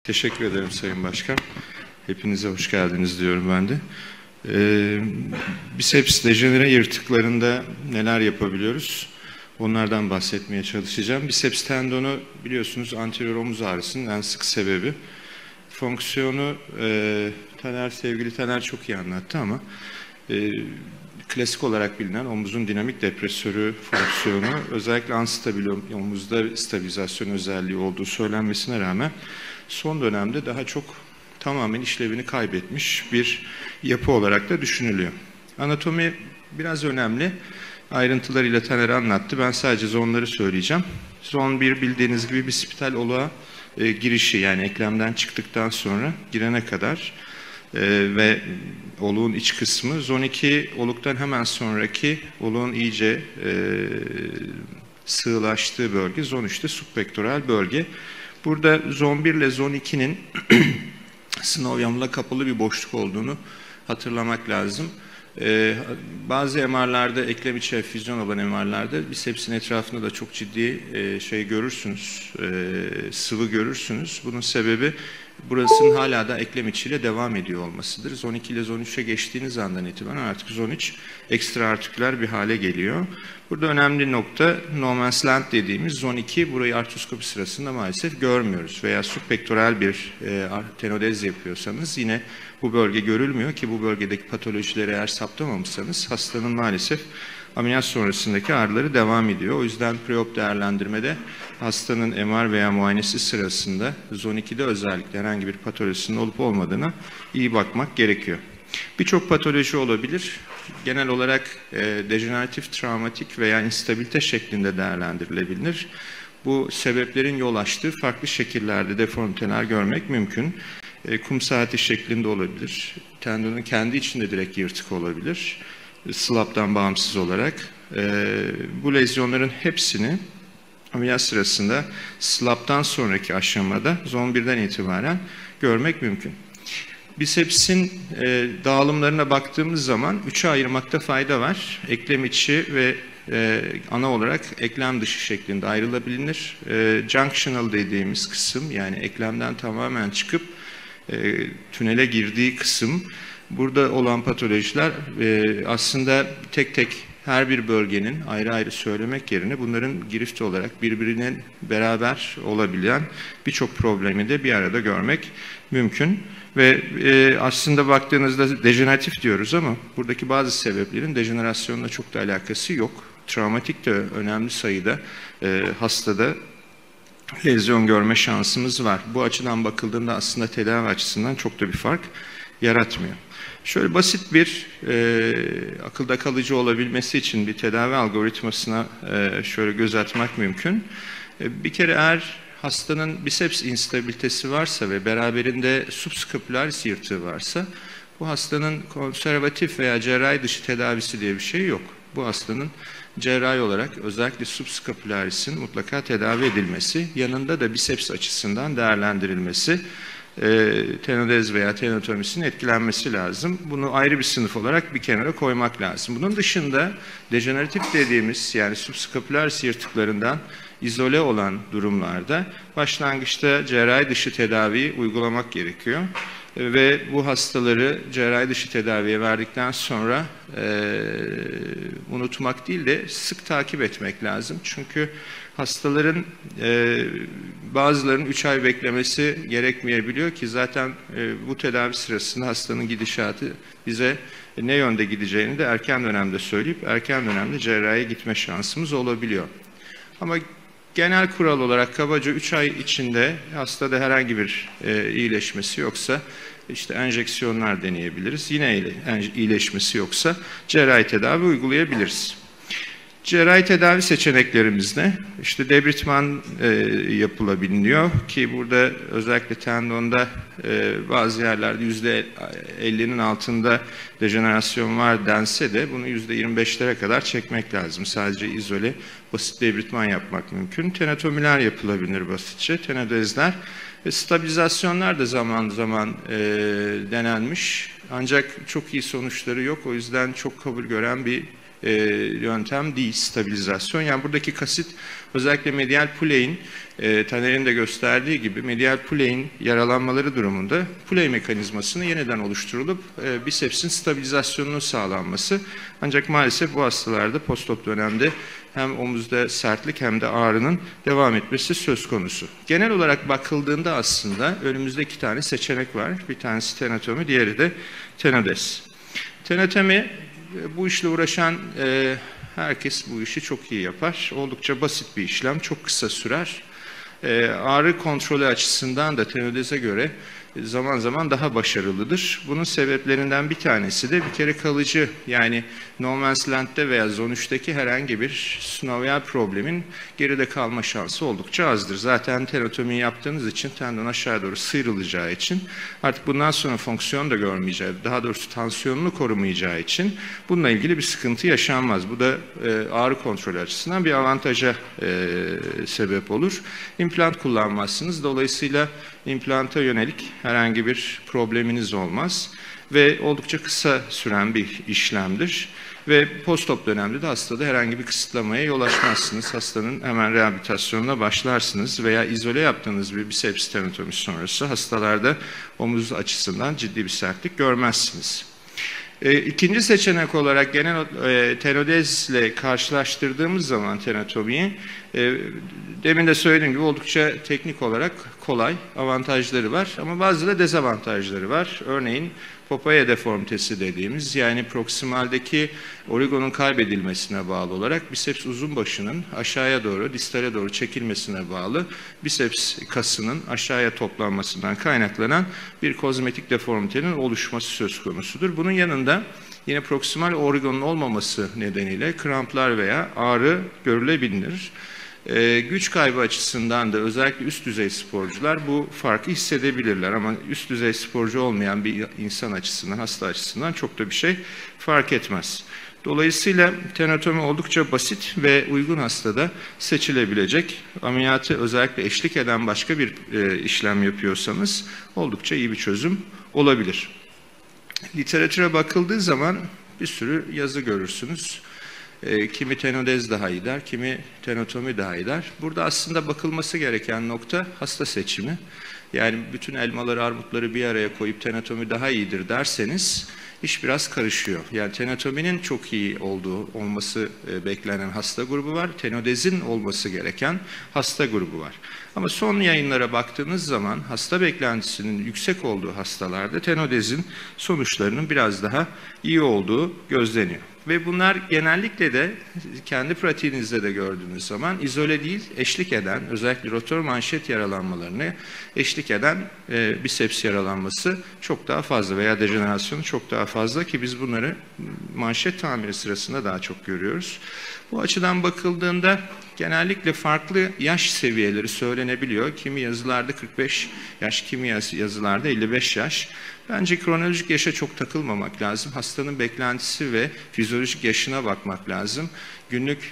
Teşekkür ederim Sayın Başkan. Hepinize hoş geldiniz diyorum ben de. Biceps dejenere yırtıklarında neler yapabiliyoruz? Onlardan bahsetmeye çalışacağım. Biceps tendonu biliyorsunuz anterior omuz ağrısının en sık sebebi. Fonksiyonu sevgili Taner çok iyi anlattı ama klasik olarak bilinen omuzun dinamik depresörü fonksiyonu özellikle anstabil omuzda stabilizasyon özelliği olduğu söylenmesine rağmen son dönemde daha çok tamamen işlevini kaybetmiş bir yapı olarak da düşünülüyor. Anatomi biraz önemli. Ayrıntılarıyla Taner anlattı. Ben sadece zonları söyleyeceğim. Zon 1 bildiğiniz gibi bir spital oluğa girişi, yani eklemden çıktıktan sonra girene kadar ve oluğun iç kısmı. Zon 2 oluktan hemen sonraki oluğun iyice sığlaştığı bölge. Zon 3'te subpektoral bölge. Burada zon 1 ile zon 2'nin synovium'la kapalı bir boşluk olduğunu hatırlamak lazım. Bazı MR'larda, eklem içi efüzyon olan MR'larda bisepsin etrafında da çok ciddi görürsünüz, sıvı görürsünüz. Bunun sebebi burasının hala da eklem içiyle devam ediyor olmasıdır. Zon 2 ile zon 3'e geçtiğiniz andan itibaren artık zon 3 ekstraartiküler bir hale geliyor. Burada önemli nokta no man's land dediğimiz zon 2, burayı artroskopi sırasında maalesef görmüyoruz. Veya subpektoral bir tenodez yapıyorsanız yine bu bölge görülmüyor ki bu bölgedeki patolojileri eğer saptamamışsanız hastanın maalesef ameliyat sonrasındaki ağrıları devam ediyor. O yüzden preop değerlendirmede hastanın MR veya muayenesi sırasında zon 2'de özellikle herhangi bir patolojisinin olup olmadığına iyi bakmak gerekiyor. Birçok patoloji olabilir. Genel olarak dejeneratif, travmatik veya instabilite şeklinde değerlendirilebilir. Bu sebeplerin yol açtığı farklı şekillerde deformiteler görmek mümkün. Kum saati şeklinde olabilir. Tendonun kendi içinde direkt yırtık olabilir. Slap'tan bağımsız olarak. Bu lezyonların hepsini ameliyat sırasında slap'tan sonraki aşamada zon 1'den itibaren görmek mümkün. Bisepsin dağılımlarına baktığımız zaman 3'e ayırmakta fayda var. Eklem içi ve ana olarak eklem dışı şeklinde ayrılabilir. Junctional dediğimiz kısım, yani eklemden tamamen çıkıp tünele girdiği kısım, burada olan patolojiler aslında tek tek her bir bölgenin ayrı ayrı söylemek yerine bunların girift olarak birbirine beraber olabilen birçok problemi de bir arada görmek mümkün. Ve aslında baktığınızda dejeneratif diyoruz ama buradaki bazı sebeplerin dejenerasyonla çok da alakası yok. Travmatik de önemli sayıda hastada lezyon görme şansımız var. Bu açıdan bakıldığında aslında tedavi açısından çok da bir fark yaratmıyor. Şöyle basit bir akılda kalıcı olabilmesi için bir tedavi algoritmasına şöyle göz atmak mümkün. Bir kere eğer hastanın biceps instabilitesi varsa ve beraberinde subscapularis yırtığı varsa bu hastanın konservatif veya cerrahi dışı tedavisi diye bir şey yok. Bu hastanın cerrahi olarak özellikle subscapularis'in mutlaka tedavi edilmesi, yanında da biceps açısından değerlendirilmesi, tenodez veya tenotomisinin etkilenmesi lazım. Bunu ayrı bir sınıf olarak bir kenara koymak lazım. Bunun dışında dejeneratif dediğimiz, yani subscapularis yırtıklarından izole olan durumlarda başlangıçta cerrahi dışı tedaviyi uygulamak gerekiyor. Ve bu hastaları cerrahi dışı tedaviye verdikten sonra unutmak değil de sık takip etmek lazım. Çünkü hastaların bazılarının 3 ay beklemesi gerekmeyebiliyor ki zaten bu tedavi sırasında hastanın gidişatı bize ne yönde gideceğini de erken dönemde söyleyip erken dönemde cerrahiye gitme şansımız olabiliyor. Ama genel kural olarak kabaca 3 ay içinde hastada herhangi bir iyileşmesi yoksa işte enjeksiyonlar deneyebiliriz. Yine iyileşmesi yoksa cerrahi tedavi uygulayabiliriz. Cerrahi tedavi seçeneklerimizde işte debridement yapılabiliyor ki burada özellikle tendonda bazı yerlerde %50'nin altında dejenerasyon var dense de bunu %25'lere kadar çekmek lazım. Sadece izole basit debridement yapmak mümkün. Tenotomiler yapılabilir basitçe, tenodezler. Stabilizasyonlar da zaman zaman denenmiş. Ancak çok iyi sonuçları yok. O yüzden çok kabul gören bir yöntem değil, stabilizasyon. Yani buradaki kasıt özellikle medial pulley'in, Taner'in de gösterdiği gibi medial pulley'in yaralanmaları durumunda pulley mekanizmasını yeniden oluşturulup bisepsin stabilizasyonunun sağlanması. Ancak maalesef bu hastalarda postop dönemde hem omuzda sertlik hem de ağrının devam etmesi söz konusu. Genel olarak bakıldığında aslında önümüzde 2 tane seçenek var. Bir tanesi tenotomi, diğeri de tenodez. Tenotomi, bu işle uğraşan herkes bu işi çok iyi yapar. Oldukça basit bir işlem, çok kısa sürer. Ağrı kontrolü açısından da tenodeze göre zaman zaman daha başarılıdır. Bunun sebeplerinden bir tanesi de bir kere kalıcı, yani no man's land'de veya zon 3'teki herhangi bir synovial problemin geride kalma şansı oldukça azdır. Zaten tenotomiyi yaptığınız için tendon aşağı doğru sıyrılacağı için artık bundan sonra fonksiyon da görmeyeceği, daha doğrusu tansiyonunu korumayacağı için bununla ilgili bir sıkıntı yaşanmaz. Bu da ağrı kontrolü açısından bir avantaja sebep olur. İmplant kullanmazsınız. Dolayısıyla implanta yönelik herhangi bir probleminiz olmaz ve oldukça kısa süren bir işlemdir. Ve postop dönemde de hastada herhangi bir kısıtlamaya yol açmazsınız. Hastanın hemen rehabilitasyonuna başlarsınız veya izole yaptığınız bir biceps tenotomisi sonrası hastalarda omuz açısından ciddi bir sertlik görmezsiniz. İkinci seçenek olarak genel tenodezle karşılaştırdığımız zaman tenotomiyi, demin de söylediğim gibi oldukça teknik olarak kolay, avantajları var ama bazı da dezavantajları var. Örneğin Popeye deformitesi dediğimiz, yani proksimaldeki origonun kaybedilmesine bağlı olarak biceps uzun başının aşağıya doğru, distale doğru çekilmesine bağlı biceps kasının aşağıya toplanmasından kaynaklanan bir kozmetik deformitenin oluşması söz konusudur. Bunun yanında yine proksimal origonun olmaması nedeniyle kramplar veya ağrı görülebilir. Güç kaybı açısından da özellikle üst düzey sporcular bu farkı hissedebilirler ama üst düzey sporcu olmayan bir insan açısından, hasta açısından çok da bir şey fark etmez. Dolayısıyla tenotomi oldukça basit ve uygun hastada seçilebilecek. Ameliyatı özellikle eşlik eden başka bir işlem yapıyorsanız oldukça iyi bir çözüm olabilir. Literatüre bakıldığı zaman bir sürü yazı görürsünüz. Kimi tenodez daha iyi der, kimi tenotomi daha iyi der. Burada aslında bakılması gereken nokta hasta seçimi. Yani bütün elmaları, armutları bir araya koyup tenotomi daha iyidir derseniz iş biraz karışıyor. Yani tenotominin çok iyi olması beklenen hasta grubu var. Tenodezin olması gereken hasta grubu var. Ama son yayınlara baktığınız zaman hasta beklentisinin yüksek olduğu hastalarda tenodezin sonuçlarının biraz daha iyi olduğu gözleniyor. Ve bunlar genellikle de kendi pratiğinizde de gördüğünüz zaman izole değil, eşlik eden, özellikle rotor manşet yaralanmalarını eşlik eden biceps yaralanması çok daha fazla veya dejenerasyonu çok daha fazla ki biz bunları manşet tamiri sırasında daha çok görüyoruz. Bu açıdan bakıldığında genellikle farklı yaş seviyeleri söylenebiliyor. Kimi yazılarda 45 yaş, kimi yazılarda 55 yaş. Bence kronolojik yaşa çok takılmamak lazım. Hastanın beklentisi ve fizyolojik yaşına bakmak lazım. Günlük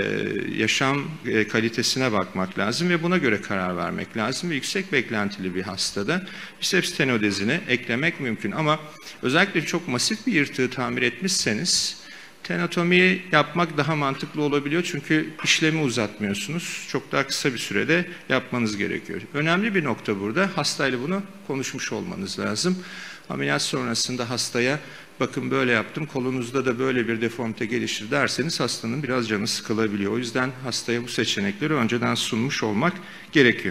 yaşam kalitesine bakmak lazım ve buna göre karar vermek lazım. Ve yüksek beklentili bir hastada biceps tenodezini eklemek mümkün. Ama özellikle çok masif bir yırtığı tamir etmişseniz tenotomiyi yapmak daha mantıklı olabiliyor çünkü işlemi uzatmıyorsunuz. Çok daha kısa bir sürede yapmanız gerekiyor. Önemli bir nokta burada. Hastayla bunu konuşmuş olmanız lazım. Ameliyat sonrasında hastaya bakın böyle yaptım, kolunuzda da böyle bir deformite gelişir derseniz hastanın biraz canı sıkılabiliyor. O yüzden hastaya bu seçenekleri önceden sunmuş olmak gerekiyor.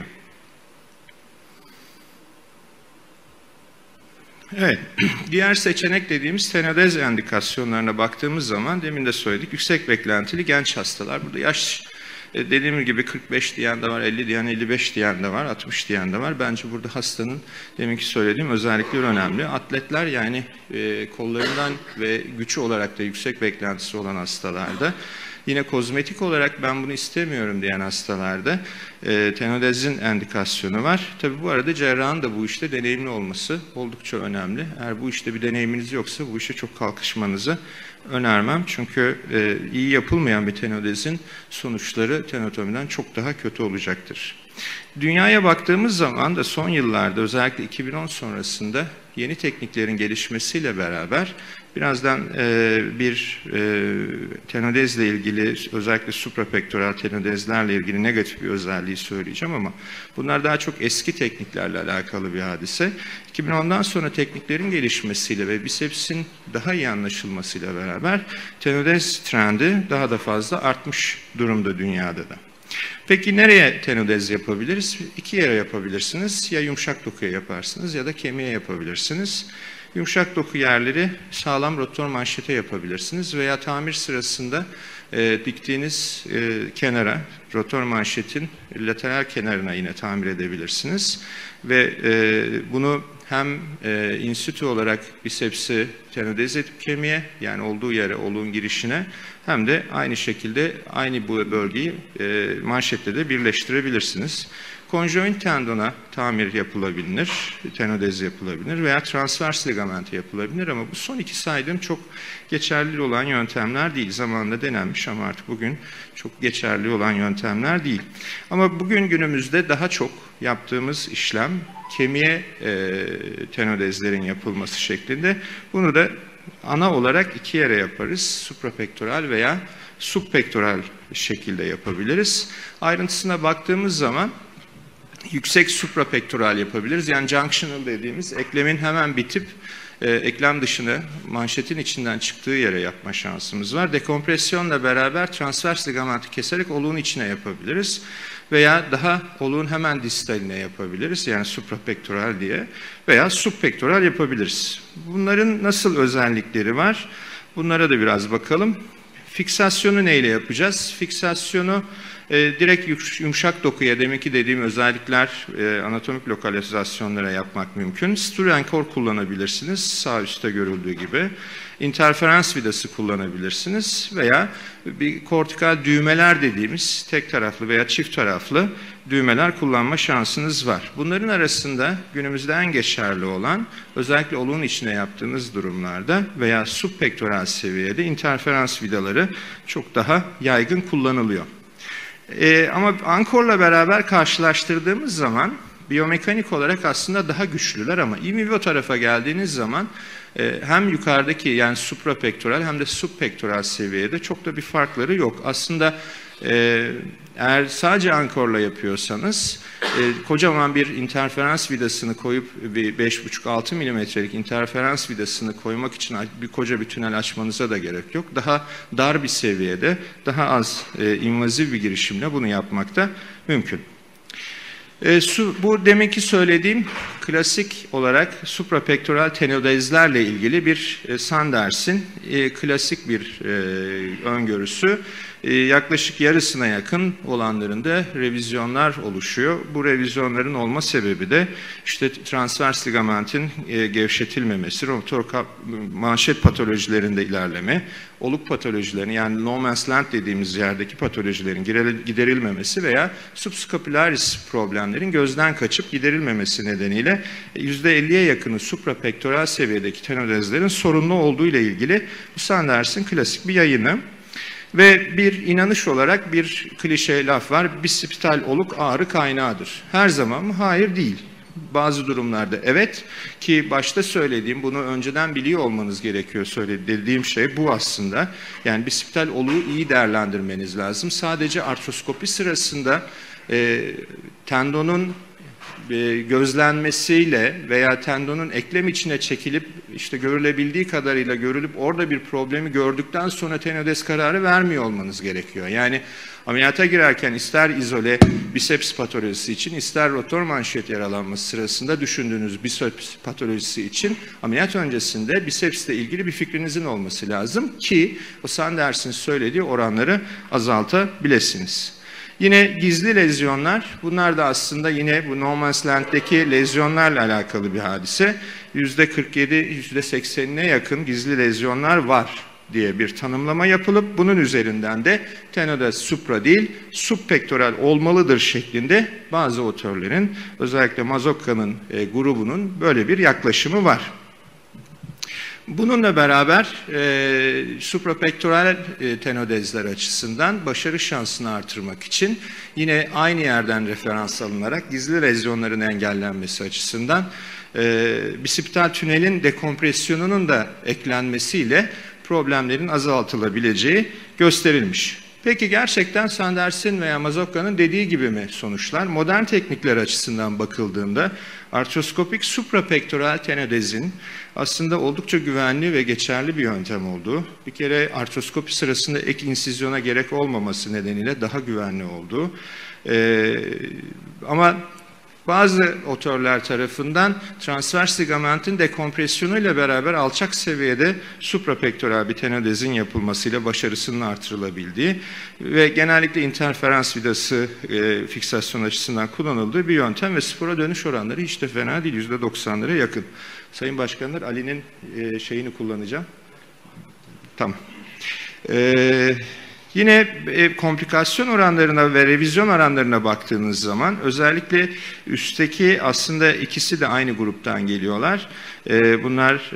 Evet, diğer seçenek dediğimiz tenodez endikasyonlarına baktığımız zaman demin de söyledik yüksek beklentili genç hastalar. Burada yaş dediğim gibi 45 diyen de var, 50 diyen, 55 diyen de var, 60 diyen de var. Bence burada hastanın deminki söylediğim özellikleri önemli. Atletler yani kollarından ve gücü olarak da yüksek beklentisi olan hastalarda. Yine kozmetik olarak ben bunu istemiyorum diyen hastalarda tenodezin endikasyonu var. Tabii bu arada cerrahın da bu işte deneyimli olması oldukça önemli. Eğer bu işte bir deneyiminiz yoksa bu işe çok kalkışmanızı önermem. Çünkü iyi yapılmayan bir tenodezin sonuçları tenotomiden çok daha kötü olacaktır. Dünyaya baktığımız zaman da son yıllarda özellikle 2010 sonrasında yeni tekniklerin gelişmesiyle beraber Birazdan bir tenodezle ilgili, özellikle suprapektoral tenodezlerle ilgili negatif bir özelliği söyleyeceğim ama bunlar daha çok eski tekniklerle alakalı bir hadise. 2010'dan sonra tekniklerin gelişmesiyle ve bisepsin daha iyi anlaşılmasıyla beraber tenodez trendi daha da fazla artmış durumda dünyada da. Peki nereye tenodez yapabiliriz? İki yere yapabilirsiniz. Ya yumuşak dokuya yaparsınız ya da kemiğe yapabilirsiniz. Yumuşak doku yerleri sağlam rotor manşete yapabilirsiniz veya tamir sırasında diktiğiniz kenara, rotor manşetin lateral kenarına yine tamir edebilirsiniz. Ve bunu hem in situ olarak bisepsi tenodez edip kemiğe, yani olduğu yere, oluğun girişine, hem de aynı şekilde aynı bu bölgeyi manşetle de birleştirebilirsiniz. Konjoint tendona tamir yapılabilir, tenodez yapılabilir veya transvers ligamente yapılabilir ama bu son iki saydığım çok geçerli olan yöntemler değil. Zamanında denenmiş ama artık bugün çok geçerli olan yöntemler değil. Ama bugün günümüzde daha çok yaptığımız işlem kemiğe tenodezlerin yapılması şeklinde. Bunu da ana olarak iki yere yaparız. Suprapektoral veya subpektoral şekilde yapabiliriz. Ayrıntısına baktığımız zaman yüksek suprapektoral yapabiliriz. Yani junctional dediğimiz eklemin hemen bitip eklem dışına manşetin içinden çıktığı yere yapma şansımız var. Dekompresyonla beraber transvers ligamenti keserek oluğun içine yapabiliriz. Veya daha oluğun hemen distaline yapabiliriz. Yani suprapektoral diye. Veya subpektoral yapabiliriz. Bunların nasıl özellikleri var? Bunlara da biraz bakalım. Fiksasyonu neyle yapacağız? Fiksasyonu direkt yumuşak dokuya, deminki dediğim özellikler anatomik lokalizasyonlara yapmak mümkün. Sturenkor kullanabilirsiniz, sağ üstte görüldüğü gibi. İnterferans vidası kullanabilirsiniz veya bir kortikal düğmeler dediğimiz tek taraflı veya çift taraflı düğmeler kullanma şansınız var. Bunların arasında günümüzde en geçerli olan, özellikle oluğun içine yaptığınız durumlarda veya subpektoral seviyede interferans vidaları çok daha yaygın kullanılıyor. Ama ankorla beraber karşılaştırdığımız zaman biyomekanik olarak aslında daha güçlüler ama in vivo tarafa geldiğiniz zaman hem yukarıdaki yani suprapektoral hem de subpektoral seviyede çok da bir farkları yok. Aslında eğer sadece ankorla yapıyorsanız kocaman bir interferans vidasını koyup bir 5,5-6 milimetrelik interferans vidasını koymak için koca bir tünel açmanıza da gerek yok. Daha dar bir seviyede, daha az invaziv bir girişimle bunu yapmak da mümkün. Bu deminki söylediğim klasik olarak suprapektoral tenodezlerle ilgili bir Sanders'in klasik bir öngörüsü. Yaklaşık yarısına yakın olanlarında revizyonlar oluşuyor. Bu revizyonların olma sebebi de işte transvers ligamentin gevşetilmemesi, rotor manşet patolojilerinde ilerleme, oluk patolojilerini yani no man's land dediğimiz yerdeki patolojilerin giderilmemesi veya subscapularis problemlerin gözden kaçıp giderilmemesi nedeniyle %50'ye yakını suprapektoral seviyedeki tenodezlerin sorunlu olduğu ile ilgili bu Sanders'in klasik bir yayını. Ve bir inanış olarak bir klişe laf var, bisipital oluk ağrı kaynağıdır. Her zaman mı? Hayır, değil. Bazı durumlarda evet, ki başta söylediğim, bunu önceden biliyor olmanız gerekiyor dediğim şey bu aslında. Yani bisipital oluğu iyi değerlendirmeniz lazım. Sadece artroskopi sırasında tendonun gözlenmesiyle veya tendonun eklem içine çekilip işte görülebildiği kadarıyla görülüp orada bir problemi gördükten sonra tenodez kararı vermiyor olmanız gerekiyor. Yani ameliyata girerken ister izole biceps patolojisi için ister rotor manşet yaralanması sırasında düşündüğünüz biceps patolojisi için ameliyat öncesinde bicepsle ilgili bir fikrinizin olması lazım ki o Sanders'in söylediği oranları azaltabilirsiniz. Yine gizli lezyonlar, bunlar da aslında yine bu no man's land'deki lezyonlarla alakalı bir hadise. %47, %80'ine yakın gizli lezyonlar var diye bir tanımlama yapılıp bunun üzerinden de tenodez supra değil subpektoral olmalıdır şeklinde bazı otörlerin, özellikle Mazokka'nın grubunun böyle bir yaklaşımı var. Bununla beraber suprapektoral tenodezler açısından başarı şansını artırmak için yine aynı yerden referans alınarak gizli lezyonların engellenmesi açısından bisipital tünelin dekompresyonunun da eklenmesiyle problemlerin azaltılabileceği gösterilmiş. Peki gerçekten Sanders'in veya Mazocca'nın dediği gibi mi sonuçlar? Modern teknikler açısından bakıldığında artroskopik suprapektoral tenodezin aslında oldukça güvenli ve geçerli bir yöntem olduğu, bir kere artroskopi sırasında ek insizyona gerek olmaması nedeniyle daha güvenli olduğu, ama bazı otörler tarafından transvers ligamentin dekompresyonuyla beraber alçak seviyede suprapektoral bir tenodezin yapılmasıyla başarısının artırılabildiği ve genellikle interferans vidası fiksasyon açısından kullanıldığı bir yöntem ve spora dönüş oranları hiç de fena değil, %90'lara yakın. Sayın Başkanlar, Ali'nin şeyini kullanacağım. Tamam. Yine komplikasyon oranlarına ve revizyon oranlarına baktığınız zaman özellikle üstteki aslında ikisi de aynı gruptan geliyorlar. Bunlar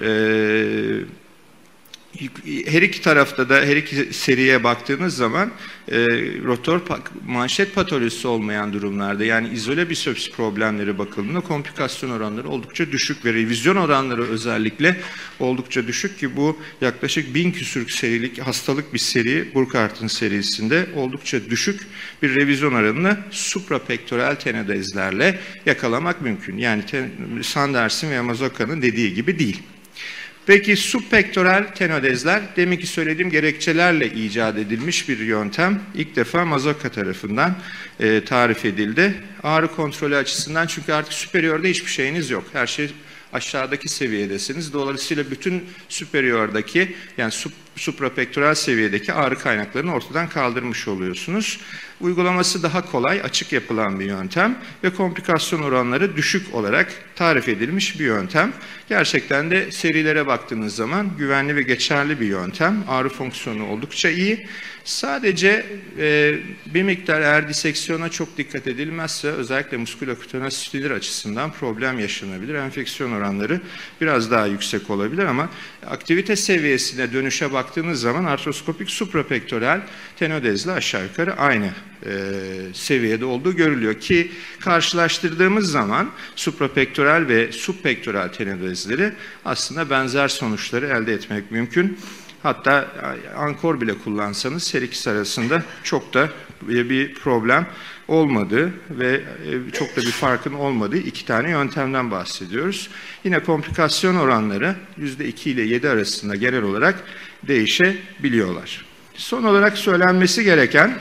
her iki tarafta da her iki seriye baktığınız zaman rotor manşet patolojisi olmayan durumlarda yani izole bisopsi problemleri bakıldığında komplikasyon oranları oldukça düşük ve revizyon oranları özellikle oldukça düşük ki bu yaklaşık 1000 küsür serilik hastalık bir seri Burkhart'ın serisinde oldukça düşük bir revizyon oranını suprapektoral tenodezlerle yakalamak mümkün. Yani Sanders'in veya Mazocca'nın dediği gibi değil. Peki subpektoral tenodezler deminki söylediğim gerekçelerle icat edilmiş bir yöntem. İlk defa Mazocca tarafından tarif edildi. Ağrı kontrolü açısından çünkü artık superiorda hiçbir şeyiniz yok. Her şey aşağıdaki seviyedesiniz. Dolayısıyla bütün superiordaki yani suprapektoral seviyedeki ağrı kaynaklarını ortadan kaldırmış oluyorsunuz. Uygulaması daha kolay, açık yapılan bir yöntem ve komplikasyon oranları düşük olarak tarif edilmiş bir yöntem. Gerçekten de serilere baktığınız zaman güvenli ve geçerli bir yöntem. Ağrı fonksiyonu oldukça iyi. Sadece bir miktar eğer diseksiyona çok dikkat edilmezse özellikle muskülokütenos stilir açısından problem yaşanabilir. Enfeksiyon oranları biraz daha yüksek olabilir ama aktivite seviyesine dönüşe baktığınız zaman artroskopik suprapektoral tenodezle aşağı yukarı aynı seviyede olduğu görülüyor ki karşılaştırdığımız zaman suprapektoral ve subpektoral tenodezleri aslında benzer sonuçları elde etmek mümkün. Hatta ankor bile kullansanız her ikisi arasında çok da bir problem olmadığı ve çok da bir farkın olmadığı iki tane yöntemden bahsediyoruz. Yine komplikasyon oranları %2 ile 7 arasında genel olarak değişebiliyorlar. Son olarak söylenmesi gereken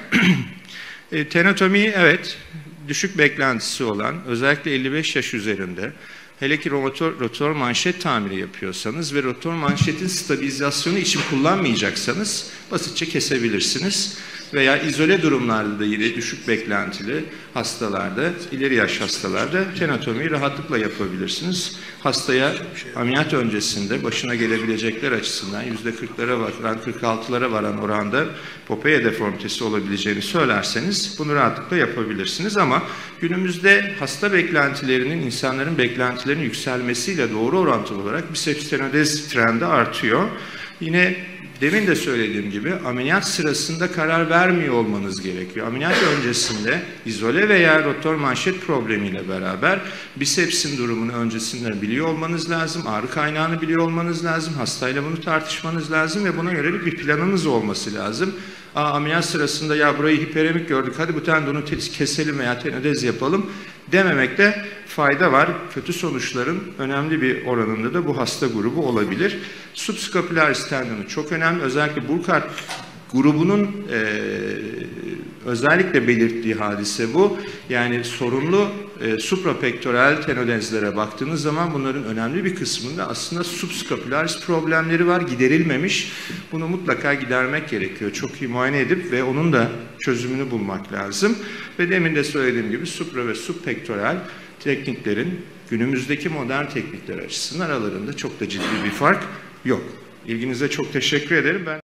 tenotomi evet düşük beklentisi olan özellikle 55 yaş üzerinde hele ki rotor manşet tamiri yapıyorsanız ve rotor manşetin stabilizasyonu için kullanmayacaksanız basitçe kesebilirsiniz. Veya izole durumlarda da yine düşük beklentili hastalarda, ileri yaş hastalarda tenotomiyi rahatlıkla yapabilirsiniz. Hastaya ameliyat öncesinde başına gelebilecekler açısından %40'lara varan, 46'lara varan oranda Popeye deformitesi olabileceğini söylerseniz bunu rahatlıkla yapabilirsiniz. Ama günümüzde hasta beklentilerinin, insanların beklentilerinin yükselmesiyle doğru orantılı olarak biceps tenodez trendi artıyor. Yine demin de söylediğim gibi ameliyat sırasında karar vermiyor olmanız gerekiyor. Ameliyat öncesinde izole veya rotor manşet problemiyle beraber bisepsin durumunu öncesinde biliyor olmanız lazım. Ağrı kaynağını biliyor olmanız lazım. Hastayla bunu tartışmanız lazım ve buna yönelik bir planınız olması lazım. Ameliyat sırasında ya burayı hiperemik gördük hadi bu tendonu keselim veya tenodez yapalım dememekte fayda var. Kötü sonuçların önemli bir oranında da bu hasta grubu olabilir. Subscapularis tendonu çok önemli. Özellikle Burkhardt grubunun özellikle belirttiği hadise bu. Yani sorunlu suprapektoral tenodezlere baktığınız zaman bunların önemli bir kısmında aslında subscapularis problemleri var, giderilmemiş. Bunu mutlaka gidermek gerekiyor. Çok iyi muayene edip ve onun da çözümünü bulmak lazım. Ve demin de söylediğim gibi supra ve subpektoral tekniklerin günümüzdeki modern teknikler açısından aralarında çok da ciddi bir fark yok. İlginize çok teşekkür ederim.